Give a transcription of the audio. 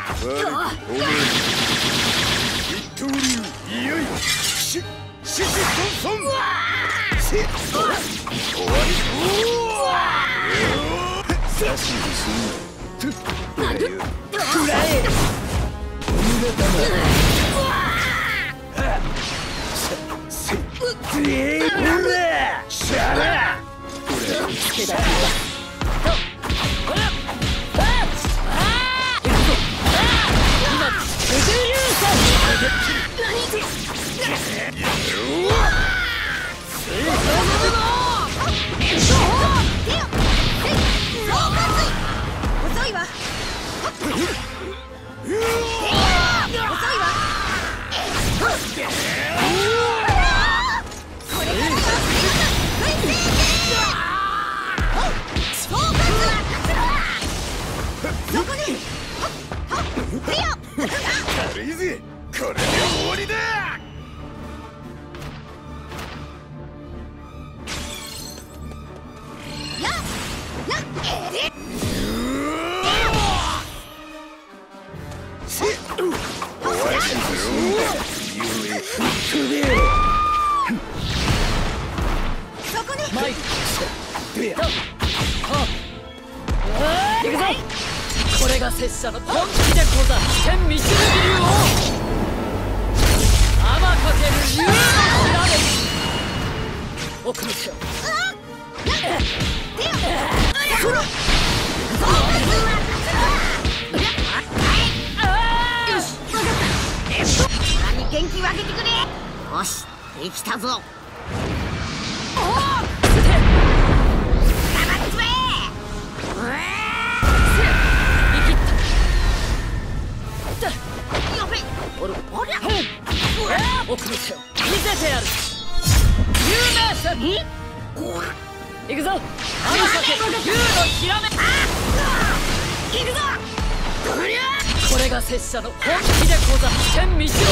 一刀流いよいよシシソンソン終わり差し火すんなくらえお見事だシャラ軽いぜ、これで終わりだ。 これが拙者の本気でござる。天道の流を天かける竜のひらめき奥の手を元気分けてくれ。よし、できたぞ。おお、 奥の手を見せてやる。有名戦行くぞ。天かける竜のひらめき。行くぞ。これが拙者の本気でござる。天道の